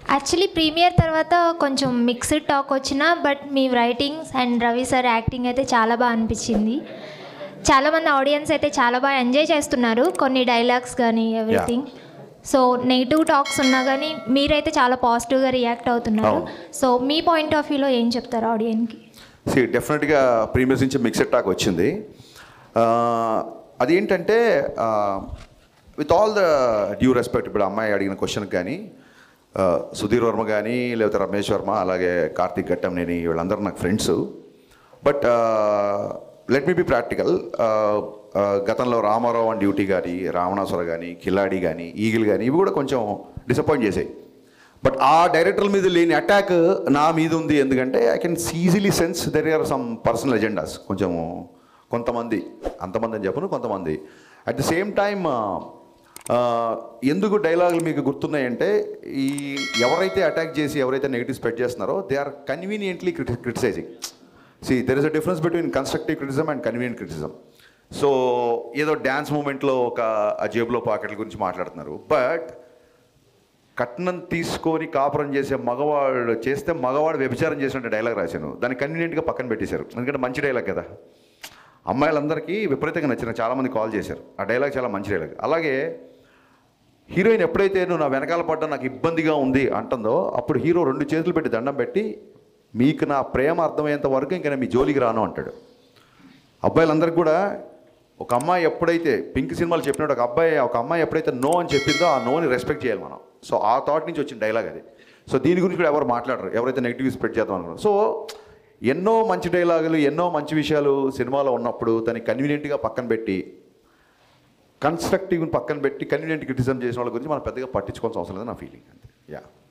Actually premiere తర్వాత కొంచెం mixed talk వచ్చినా బట్ మీ writings and Ravi sir acting అయితే చాలా బాగా అనిపించింది. చాలామంది ఆడియన్స్ అయితే చాలా బాగా ఎంజాయ్ చేస్తున్నారు కొన్ని డైలాగ్స్ కానీ ఎవ్రీథింగ్. సో నెగిటివ్ టాక్స్ ఉన్నా కానీ మీరైతే చాలా పాజిటివ్గా రియాక్ట్ అవుతున్నారు. సో మీ పాయింట్ ఆఫ్ వ్యూలో ఏం చెప్తారు ఆడియన్స్కి? డెఫినెట్గా ప్రీమియర్స్ నుంచి మిక్స్డ్ టాక్ వచ్చింది. అదేంటంటే with all the due respect, ఇప్పుడు అమ్మాయి అడిగిన క్వశ్చన్కి కానీ సుధీర్ వర్మ కానీ లేకపోతే రమేష్ వర్మ అలాగే కార్తీక్ ఘట్టంనేని వీళ్ళందరూ నాకు friends. But let me be practical. గతంలో రామారావు అండ్ డ్యూటీ కానీ, రావణాసుర కానీ, కిలాడి కానీ, ఈగిల్ కానీ ఇవి కూడా కొంచెం డిసప్పాయింట్ చేసాయి. బట్ ఆ డైరెక్టర్ల మీద లేని అటాక్ నా మీద ఉంది. ఎందుకంటే I can easily sense there are some personal agendas. కొంతమంది, అంతమంది అని చెప్పను, కొంతమంది. అట్ ది సేమ్ టైమ్ ఎందుకు డైలాగులు మీకు గుర్తున్నాయంటే, ఈ ఎవరైతే అటాక్ చేసి ఎవరైతే నెగిటివ్ స్ప్రెడ్ చేస్తున్నారో they are conveniently criticising. There is a difference between constructive criticism and convenient criticism. So ఏదో డ్యాన్స్ మూమెంట్లో ఒక జేబులో పాకెట్ల గురించి మాట్లాడుతున్నారు. బట్ కట్నం తీసుకొని కాపురం చేసే మగవాడు చేస్తే మగవాడు వ్యభిచారం చేసినట్టు డైలాగ్ రాశాను. దాన్ని కన్వీనియంట్గా పక్కన పెట్టేశారు. ఎందుకంటే మంచి డైలాగ్ కదా, అమ్మాయిలందరికీ విపరీతంగా నచ్చిన, చాలామంది కాల్ చేశారు. ఆ డైలాగ్ చాలా మంచి డైలాగ్. అలాగే హీరోయిన్ ఎప్పుడైతే నువ్వు నా వెనకాల పడ్డా నాకు ఇబ్బందిగా ఉంది అంటుందో అప్పుడు హీరో 2 చేతులు పెట్టి దండం పెట్టి మీకు నా ప్రేమ అర్థమయ్యేంత వరకు ఇంకా నేను మీ జోలికి రాను అంటాడు. అబ్బాయిలందరికీ కూడా ఒక అమ్మాయి ఎప్పుడైతే పింక్ సినిమాలు చెప్పినట్టు ఒక అమ్మాయి ఎప్పుడైతే నో అని చెప్పిందో ఆ నోని రెస్పెక్ట్ చేయాలి మనం. సో ఆ థాట్ నుంచి వచ్చిన డైలాగ్ అది. సో దీని గురించి కూడా ఎవరు మాట్లాడరు, ఎవరైతే నెగిటివ్ స్ప్రెడ్ చేద్దాం అనుకున్నారు. సో ఎన్నో మంచి డైలాగులు, ఎన్నో మంచి విషయాలు సినిమాలో ఉన్నప్పుడు దాన్ని కన్వీనియంట్గా పక్కన పెట్టి, కన్స్ట్రక్టివ్ని పక్కన పెట్టి కన్వీనియంట్ క్రిటిసిజం చేసిన వాళ్ళ గురించి మనం పెద్దగా పట్టించుకోవాల్సిన అవసరం లేదు నా ఫీలింగ్. అంతే.